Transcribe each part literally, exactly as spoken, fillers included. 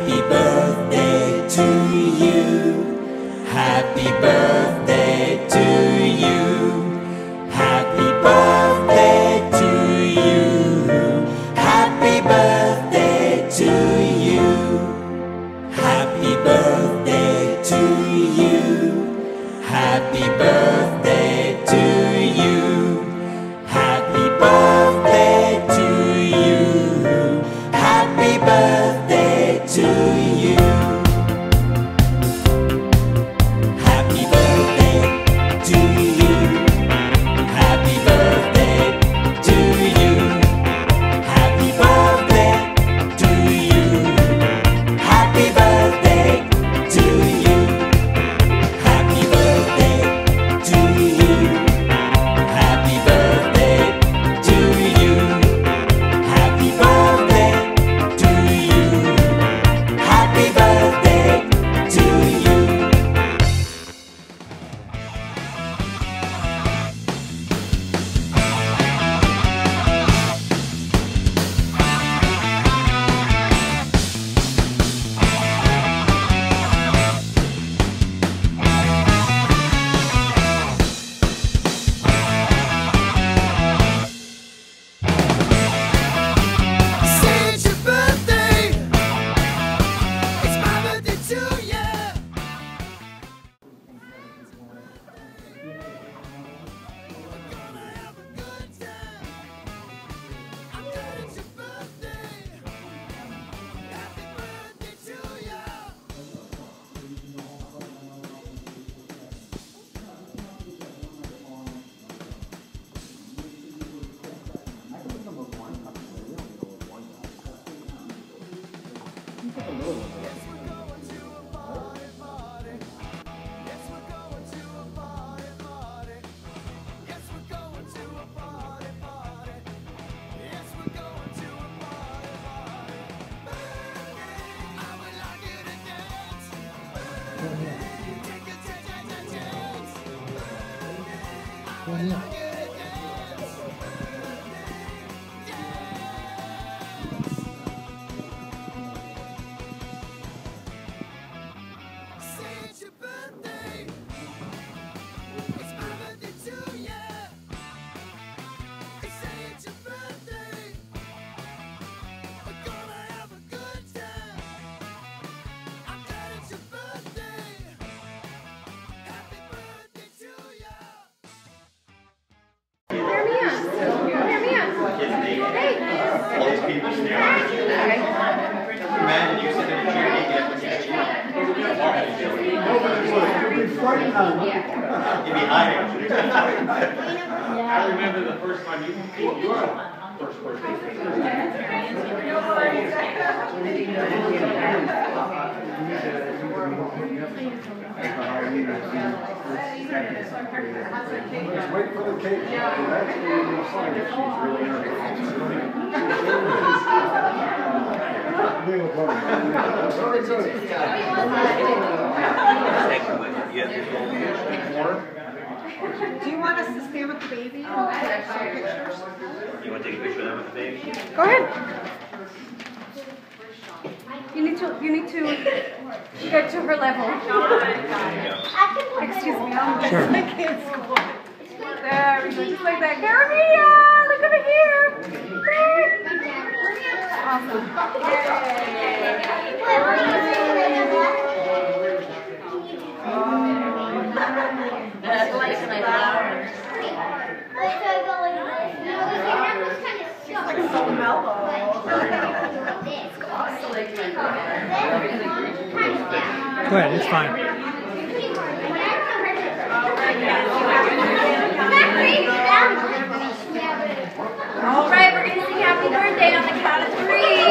Happy birthday to you. Happy birthday to you. Happy birthday to you. Happy birthday to you. Happy birthday to you. Happy birthday to you. Happy birthday to you. Happy birthday to you. Happy birthday to you. Happy birthday to you. Happy birthday to you. Happy birthday to you. Happy birthday to you. Happy birthday to you. Happy birthday to you. Happy birthday to you. It's your birthday. It's my birthday too, yeah. Gonna have a good time. I'm glad it's your birthday. Happy birthday to ya. It's your birthday. It's my birthday too, yeah. They say it's your birthday. We're gonna have a good time. I'm glad it's your birthday. Happy birthday to ya. Hear me out. Hear me out. Hey. All these people staring. Imagine you sitting in a chair and you get up and get You'd be hiding. I remember the first time you came to your first birthday. Wait for the cake. That's when you'll find if she's really Do you want us to stand with the baby and take some pictures? You want to take a picture of them with the baby? Go ahead. You need to you need to get to her level. Excuse me, I'm just I can't squat. There we go, just like that. Carmina, look over here. Awesome. That's like my flowers. Like so mellow. Go ahead, it's fine. All right, we're going to sing happy birthday on the count of three.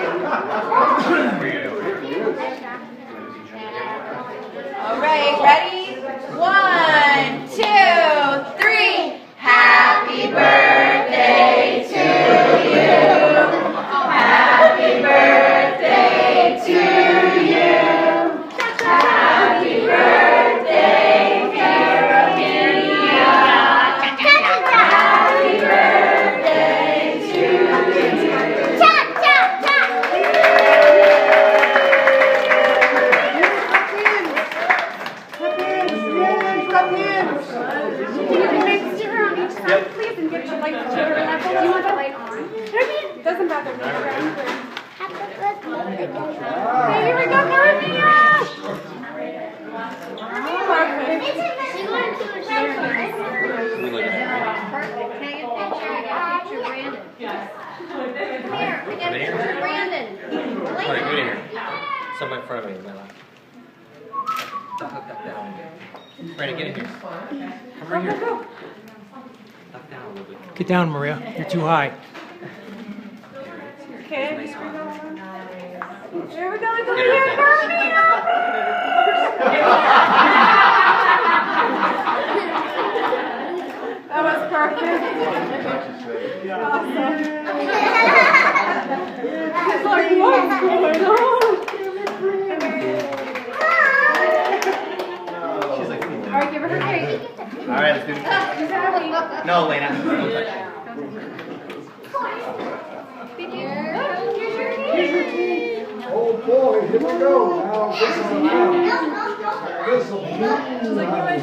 All right, ready? One, two, three. Happy birthday to you. Happy birthday to you. Happy birthday, Carolina. Happy birthday doesn't matter. We're around here. Ah. Hey, here we go, Carmia! Perfect. We look at it. Perfect. Can I get a picture? I got a picture of Brandon. Come here. I got a picture of Brandon. Alright, come in here. Somebody in front of me, my lap. Duck, duck, duck down. Brandon, get in here. Come right here. Duck down a little bit. Get down, Maria. You're too high. Okay, Nice here we one. go. Here we go, come Get her here, attention. Carmia! That was perfect. Awesome. It's like, what's going on? She's like, All right, give her her cake. alright, let's do it. She's happy. No, Elena. Don't touch it. Oh boy, here we go. Now this is the round. This will be. She's like, what do I do?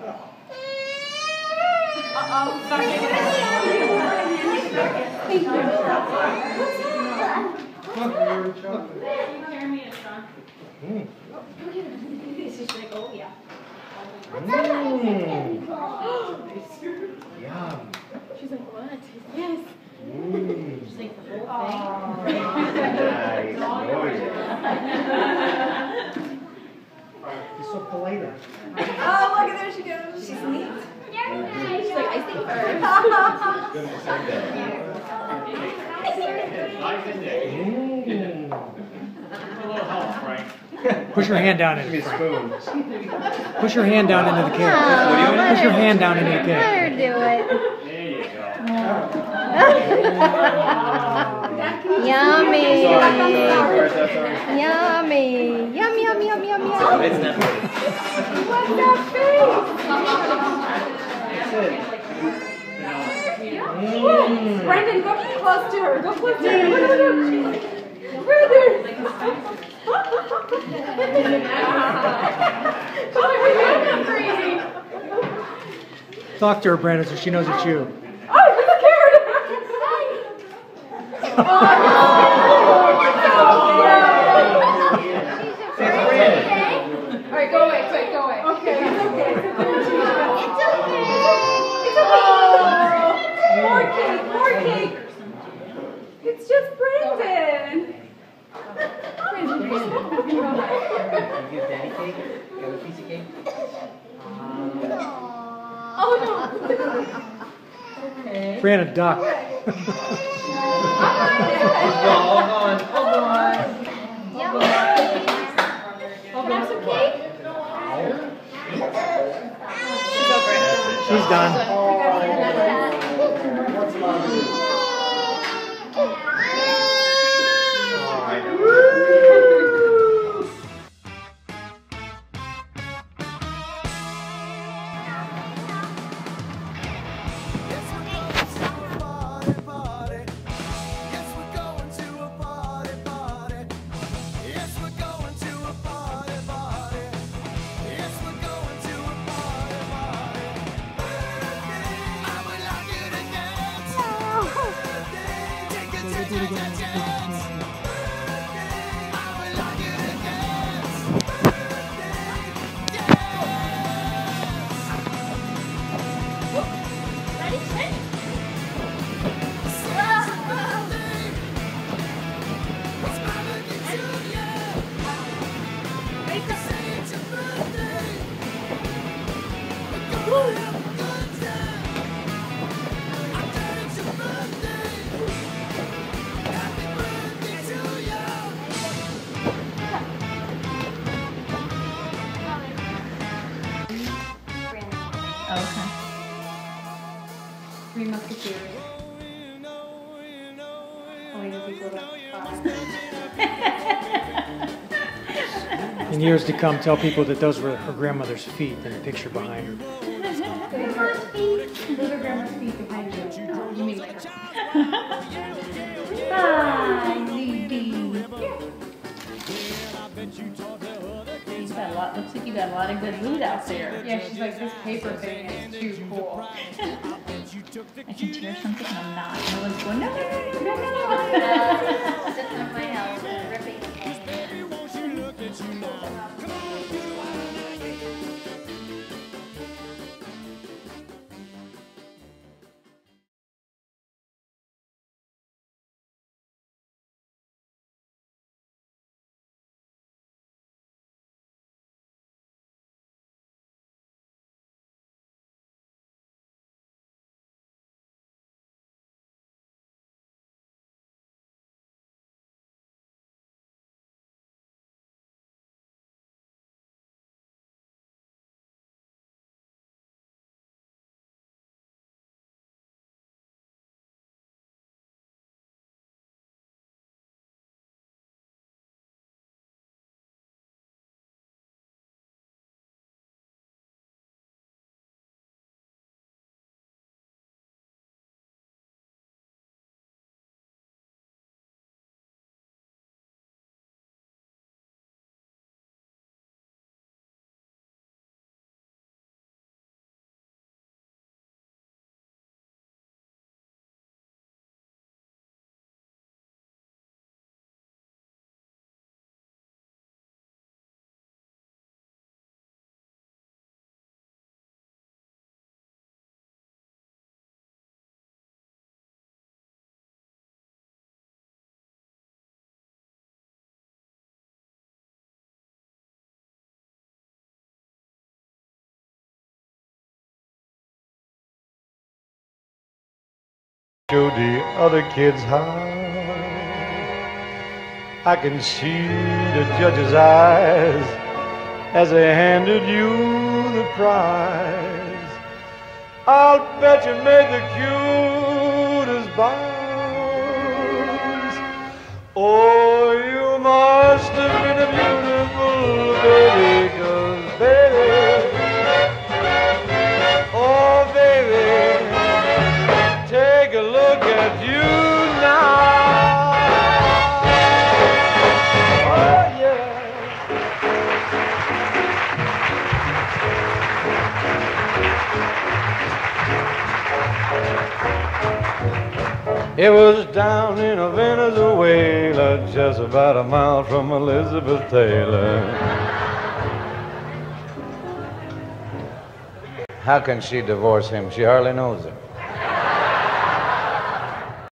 Uh-oh, stop making it. Thank you. Yum. She's like, what? Yes. She's like, the whole thing. Nice. Oh, yeah. You're so polite. Oh, look at there she goes. She's neat. She's like, I think A little help, Frank. Push your hand down into Give me the a cake. spoon. Push your hand down into the cake. Push your hand down into the cake. Let her do it. There you go. Yummy. Sorry, sorry, sorry, sorry. Yummy. Yum, yum, yum, yum, yum. It's not funny. What's that face? Brendan, go close to her. Go close to her. Look, look, look. She's like, Brendan. She's like, we're going crazy. Talk to her, Brandon, so she knows it's you. Oh, she's scared. Oh, all right, go away, quick, go away. Okay, it's okay. It's okay. It's okay. More cake, more cake. It's just Brandon. You give Daddy cake? Got a piece of cake? Oh no. Brandon, duck. Hold on, hold on. Yum. Can I have some cake? She's done. What's my name? Oh, I know. Yes, we're going to a party, party. Yes, we're going to a party, party. Yes, we're going to a party, party. I would like you to dance. Take a chance, chance, chance. I would like you to dance. Ready, set. Okay. Three Musketeers. Only the people that In years to come, tell people that those were her grandmother's feet in the picture behind her. Those are grandma's feet behind you. You mean like Hi, Lady. You got a lot, looks like you got a lot of good loot out there. yeah, she's like, this paper thing is too cool. I can tear something and I'm not. No one's going, no, no, no, no, no, no. Show the other kids how. I can see the judge's eyes as they handed you the prize. I'll bet you made the cutest bows. Oh, you must have been a beautiful baby, 'cause baby, oh baby, take a look at you now. Oh yeah. It was down in Venezuela, just about a mile from Elizabeth Taylor. How can she divorce him? She hardly knows him.